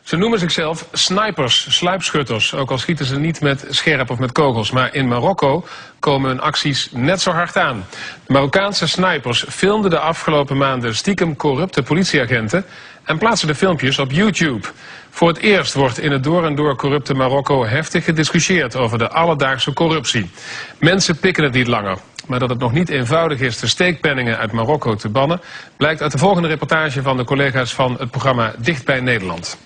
Ze noemen zichzelf snipers, sluipschutters, ook al schieten ze niet met scherp of met kogels. Maar in Marokko komen hun acties net zo hard aan. De Marokkaanse snipers filmden de afgelopen maanden stiekem corrupte politieagenten en plaatsen de filmpjes op YouTube. Voor het eerst wordt in het door en door corrupte Marokko heftig gediscussieerd over de alledaagse corruptie. Mensen pikken het niet langer. Maar dat het nog niet eenvoudig is de steekpenningen uit Marokko te bannen, blijkt uit de volgende reportage van de collega's van het programma Dicht bij Nederland.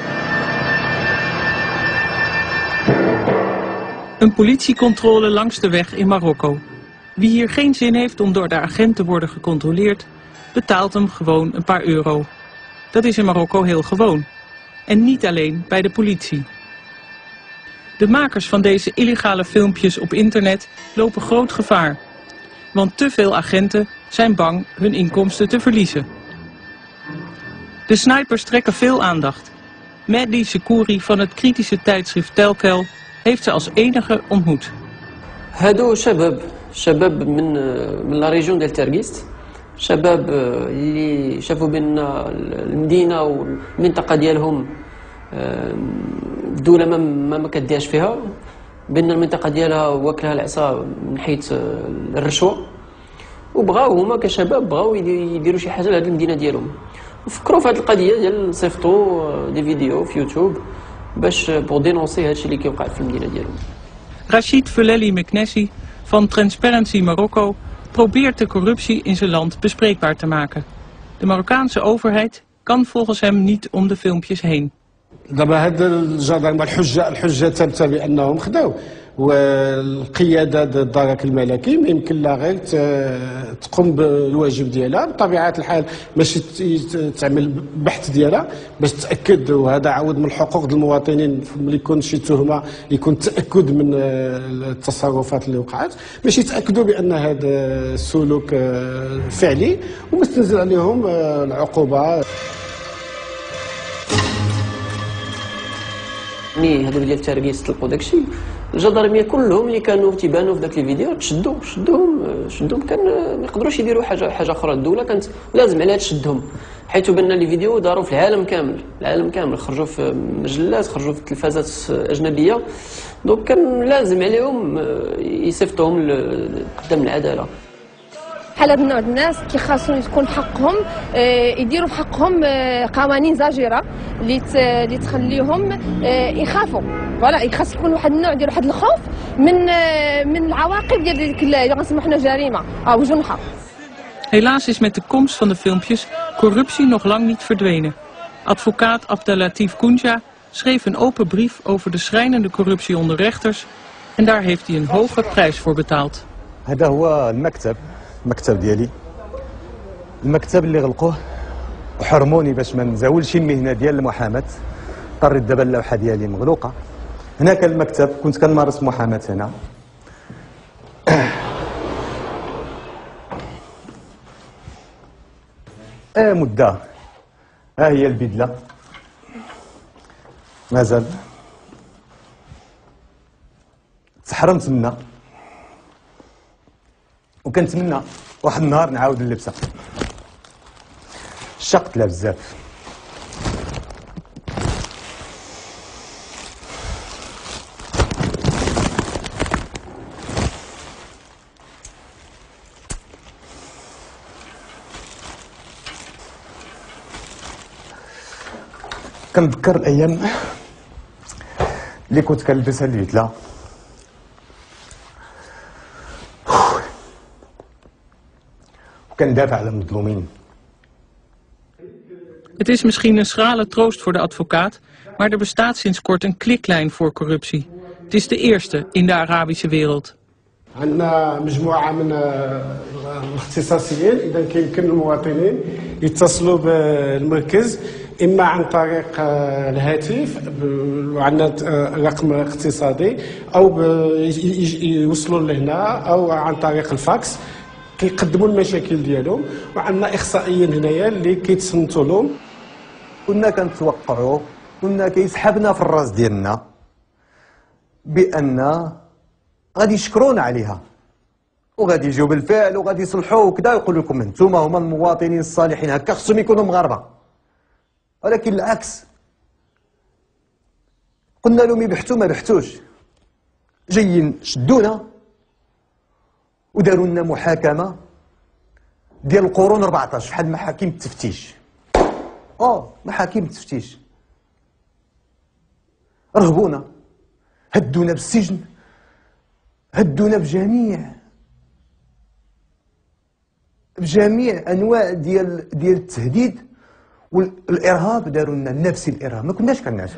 Een politiecontrole langs de weg in Marokko. Wie hier geen zin heeft om door de agent te worden gecontroleerd, betaalt hem gewoon een paar euro. Dat is in Marokko heel gewoon. En niet alleen bij de politie. De makers van deze illegale filmpjes op internet lopen groot gevaar. Want te veel agenten zijn bang hun inkomsten te verliezen. De snipers trekken veel aandacht. Mehdi Sekouri van het kritische tijdschrift Telkel heeft ze als enige ontmoet. هادو شباب من لا ريجون ديال تركيست شباب اللي شافوا بان المدينه والمنطقه ديالهم الدوله ما كديرش فيها بان المنطقه ديالها واكلها العصا من حيث الرشوه وبغاو هما كشباب بغاو يديروا شي حاجه لهاد المدينه ديالهم وفكروا في هاد القضيه ديال نصيفطوا دي فيديو في يوتيوب باش بور دينونسي هادشي اللي كيوقع في المدينه ديالهم. Rachid Felelli Meknessi van Transparency Marokko probeert de corruptie in zijn land bespreekbaar te maken. De Marokkaanse overheid kan volgens hem niet om de filmpjes heen. دابا هاد الجدارمه الحجه الثالثه بانهم خداو والقياده الدرك الملكي ما يمكن لها غير تقوم بالواجب ديالها بطبيعه الحال ماشي تعمل بحث ديالها باش تاكد وهذا عود من الحقوق ديال المواطنين ملي يكون شي تهمه يكون تاكد من التصرفات اللي وقعت باش يتاكدوا بان هذا السلوك فعلي وما تنزل عليهم العقوبه. ملي هادو ديال التركيز طلقوا داكشي الجدرميه كلهم اللي كانوا تيبانوا في داك لي فيديو شدوهم كان ما يقدروش يديروا حاجه اخرى. الدوله كانت لازم عليها تشدهم حيث بان لي فيديو داروا في العالم كامل خرجوا في مجلات خرجوا في تلفازات اجنبيه دونك كان لازم عليهم يصيفطوهم قدام العداله. بحال هاد النوع الناس كيخاصو يكون حقهم يديروا في حقهم قوانين زاجره اللي تخليهم يخافوا فوالا يخاص يكون واحد النوع ديال واحد الخوف من العواقب ديال ديك اللي غنسموا حنا جريمه او جنحه. Helaas is met de komst van de filmpjes corruptie nog lang niet verdwenen. Advocaat Abdelatif Kounja schreef een open brief over de schrijnende corruptie onder rechters en daar heeft hij een hoge prijs voor betaald. هذا هو المكتب ديالي المكتب اللي غلقوه وحرموني باش ما نزاولش المهنه ديال المحاماه. اضطريت دابا اللوحه ديالي مغلوقه. هنا كان المكتب كنت كنمارس محاماه هنا. مده ها هي البدله مازال تحرمت منها وكنتمنى واحد النهار نعاود نلبسها. شقت لها بزاف. كنتذكر الايام اللي كنت كنلبسها البدله وكندافع على المظلومين. Het is misschien een schrale troost voor de advocaat, maar er bestaat sinds kort een kliklijn voor corruptie. Het is de eerste in de Arabische wereld. عندنا مجموعة من الاختصاصيين إذا كيمكن المواطنين يتصلوا بالمركز إما عن طريق الهاتف وعندنا رقم اقتصادي أو يوصلوا لهنا أو عن طريق الفاكس كيقدموا المشاكل ديالهم وعندنا إخصائيين هنايا اللي كيتصنتوا لهم. كنا كنتوقعوا كنا كيسحبنا في الراس ديالنا بأن غادي يشكرونا عليها وغادي يجيو بالفعل وغادي يصلحوا وكذا ويقولوا لكم انتم هما المواطنين الصالحين هكا خصهم يكونوا مغاربه. ولكن العكس قلنا لهم يبحثوا ما بحثوش، جايين شدونا وداروا لنا محاكمه ديال القرون 14 بحال محاكم التفتيش. محاكم التفتيش، رهبونا، هدونا بالسجن، هدونا بجميع انواع ديال التهديد والارهاب. داروا لنا نفس الارهاب، ما كناش كنعسوا.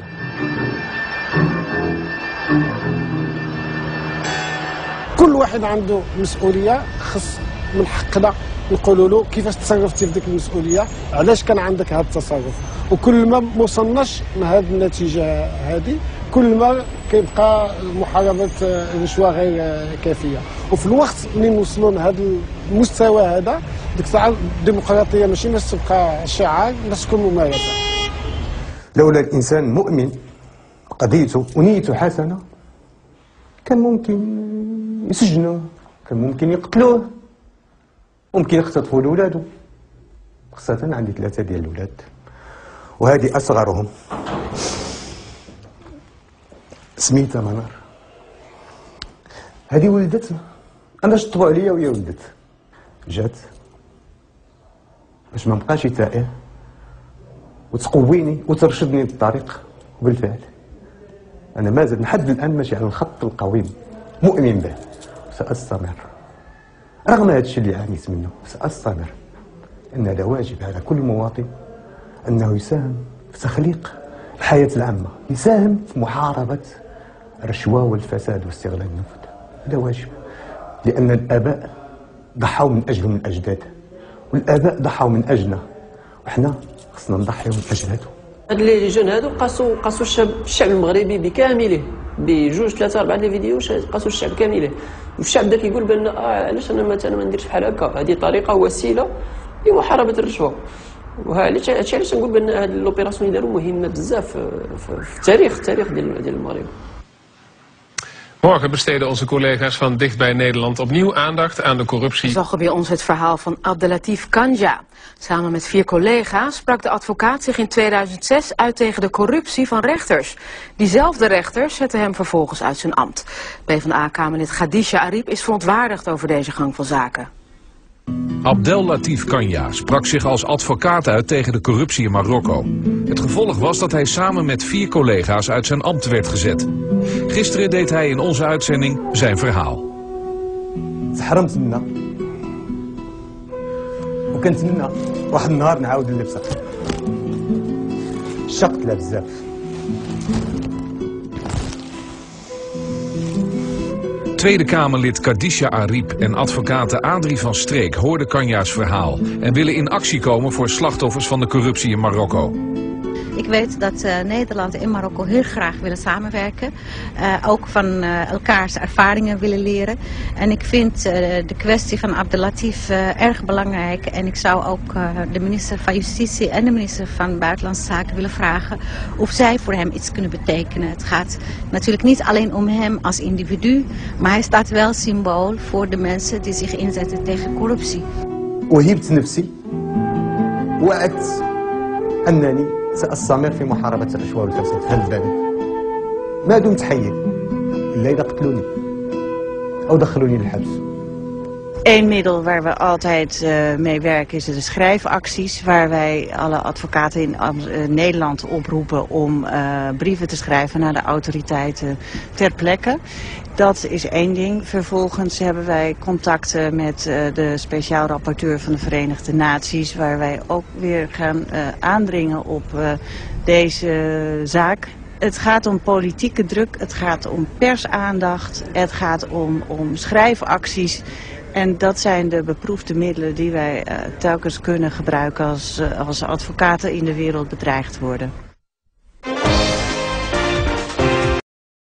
كل واحد عنده مسؤوليه، خص من حقنا نقولوا له كيفاش تصرفتي في ديك المسؤوليه، علاش كان عندك هذا التصرف. وكل ما وصلناش لهذه النتيجه هذه، كل ما كيبقى محاربه الرشوه غير كافيه. وفي الوقت اللي نوصلوا لهذا المستوى هذا، ديك الساعه الديمقراطيه ماشي باش تبقى شعار، باش تكون ممارسه. لولا الانسان مؤمن قضيته ونيته حسنه كان ممكن يسجنوه، كان ممكن يقتلوه، ممكن يختطفوا لولادو. خاصة عندي 3 ديال الولاد وهذه أصغرهم سميتها منار. هذه ولدت أنا شطبوا عليا وهي ولدت، جات باش ما نبقاش تائه وتقويني وترشدني للطريق. وبالفعل أنا مازال لحد الآن ماشي على الخط القويم، مؤمن به وسأستمر رغم هذا الشيء اللي عانيت منه. سأستمر، أن هذا واجب على كل مواطن أنه يساهم في تخليق الحياة العامة، يساهم في محاربة الرشوة والفساد واستغلال النفوذ. هذا واجب، لأن الآباء ضحوا من أجلهم الأجداد، والآباء ضحوا من أجلنا، وإحنا خصنا نضحيو من أجلاتهم. هاد لي جون هادو قاسوا الشعب المغربي بكامله، بجوج 3 4 لي فيديو قاسوا الشعب كامله. والشعب دا كيقول بان علاش انا ما نديرش بحال هكا. هذه طريقه وسيله لمحاربه الرشوه. هادشي علاش نقول بان هاد لوبيراسيون اللي داروا مهمه بزاف في التاريخ ديال المغرب. Morgen besteden onze collega's van Dichtbij Nederland opnieuw aandacht aan de corruptie. We zag bij ons het verhaal van Abdelatif Kanja. Samen met 4 collega's sprak de advocaat zich in 2006 uit tegen de corruptie van rechters. Diezelfde rechters zetten hem vervolgens uit zijn ambt. PvdA-kamerlid Khadija Arib is verontwaardigd over deze gang van zaken. Abdelatif Kanja sprak zich als advocaat uit tegen de corruptie in Marokko. Het gevolg was dat hij samen met 4 collega's uit zijn ambt werd gezet. Gisteren deed hij in onze uitzending zijn verhaal. تحرمت منا وكنتمنى واحد النهار نعاود نلبسها. شقت لها بزاف. Tweede Kamerlid Khadija Arib en advocaten Adrie van Streek hoorden Kanja's verhaal en willen in actie komen voor slachtoffers van de corruptie in Marokko. Ik weet dat Nederland en Marokko heel graag willen samenwerken. Ook van elkaars ervaringen willen leren. En ik vind de kwestie van Abdelatif erg belangrijk. En ik zou ook de minister van Justitie en de minister van Buitenlandse Zaken willen vragen of zij voor hem iets kunnen betekenen. Het gaat natuurlijk niet alleen om hem als individu, maar hij staat wel symbool voor de mensen die zich inzetten tegen corruptie. وهبت نفسي، وعدت أنني سأستمر في محاربة الرشوة والفساد في هذا الباب ما دمت حيا، إلا إذا قتلوني أو دخلوني للحبس. Eén middel waar we altijd mee werken is de schrijfacties, waar wij alle advocaten in Nederland oproepen om brieven te schrijven naar de autoriteiten ter plekke. Dat is één ding. Vervolgens hebben wij contacten met de speciaal rapporteur van de Verenigde Naties, waar wij ook weer gaan aandringen op deze zaak. Het gaat om politieke druk, het gaat om persaandacht, het gaat om schrijfacties. En dat zijn de beproefde middelen die wij telkens kunnen gebruiken als advocaten in de wereld bedreigd worden.